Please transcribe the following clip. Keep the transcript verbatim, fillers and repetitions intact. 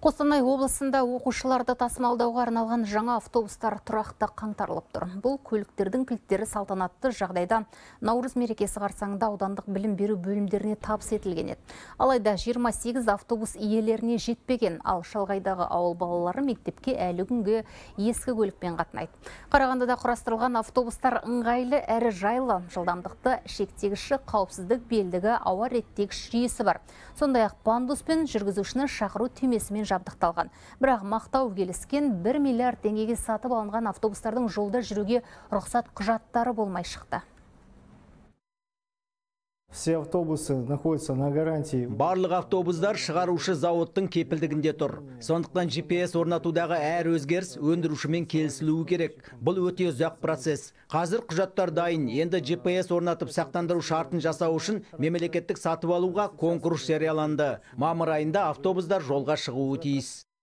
Қостанай облысында оқушыларды тасымалдауға арналған жаңа автобустар тұрақты қаңтарылып тұр. Бұл көліктердің кілттері салтанатты жағдайда Наурыз мерекесі қарсаңында аудандық білім беру бөлімдеріне табыс етілген еді. Алайда жиырма сегіз автобус иелеріне жетпеген, ал шалғайдағы ауыл балалары мектепке әлі күнге ескі көлікпен қатынайды. Қарағандыда құрастырылған автобустар ыңғайлы әрі жайлы, жылдамдықты шектегіші, қауіпсіздік белдігі, ауа реттегіш жүйесі бар. Сондай-ақ пандус пен жүргізушіні шақыру түймесімен жабдықталған. Бірақ мақтау келіскен бір миллиард теңгеге сатып алынған автобустардың жолда жүруге рұқсат құжаттары болмай шықты. Все автобусы находятся на гарантии. Барлық автобустар шығарушы зауыттың кепілдігінде тұр. Сондықтан джи пи эс орнатудағы әр өзгеріс өндірушімен келісілуі керек. Бұл өте ұзақ процесс. Қазір құжаттар дайын. Енді джи пи эс орнатып сақтандыру шартын жасау үшін мемлекеттік сатып алуға конкурс жарияланды. Мамыр айында автобустар жолға шығуы тиіс.